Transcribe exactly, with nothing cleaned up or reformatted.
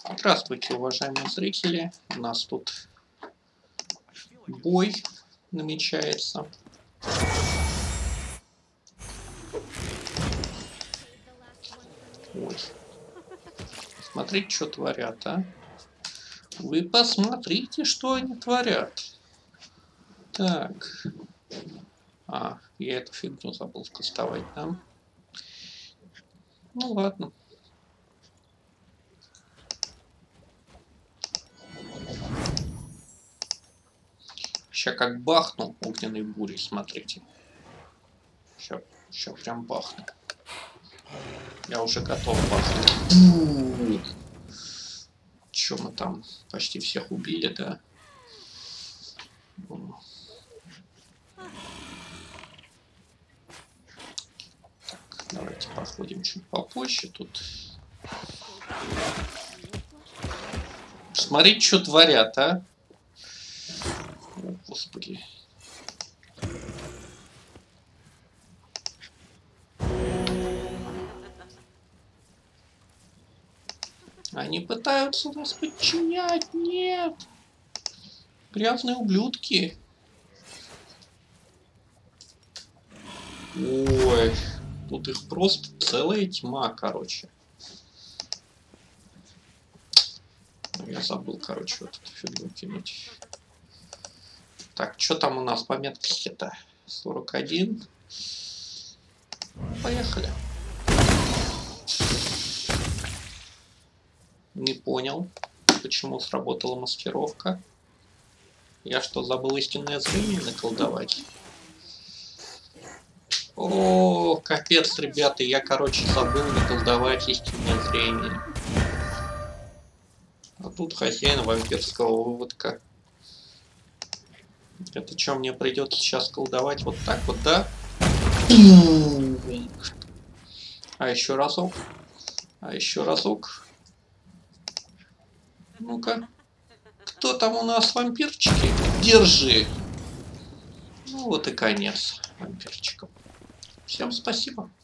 Здравствуйте, уважаемые зрители. У нас тут бой намечается. Ой. Смотрите, что творят, а. Вы посмотрите, что они творят. Так. А, я эту фигню забыл скастовать, да? Ну ладно. Сейчас как бахну огненной бурей, смотрите. Сейчас, сейчас прям бахну. Я уже готов бахнуть. Че мы там почти всех убили, да? Так, давайте походим чуть попозже тут. Смотрите, что творят, а? О, Господи. Они пытаются нас подчинять. Нет. Грязные ублюдки. Ой. Тут их просто целая тьма, короче. Я забыл, короче, вот эту фигню кинуть. Так, что там у нас по метке-то? сорок один. Поехали. Не понял, почему сработала маскировка. Я что, забыл истинное зрение наколдовать? О, капец, ребята, я, короче, забыл наколдовать истинное зрение. А тут хозяин вампирского выводка. Это что, мне придется сейчас колдовать вот так вот, да? А еще разок. А еще разок. Ну-ка. Кто там у нас, вампирчики? Держи. Ну вот и конец вампирчикам. Всем спасибо.